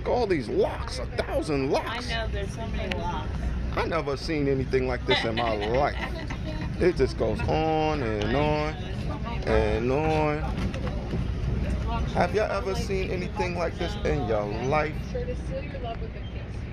Look at all these locks, 1,000 locks. I know, there's so many locks. I never seen anything like this in my life. It just goes on and on and on. Have y'all ever seen anything like this in your life? Sure to seal your love with a kiss.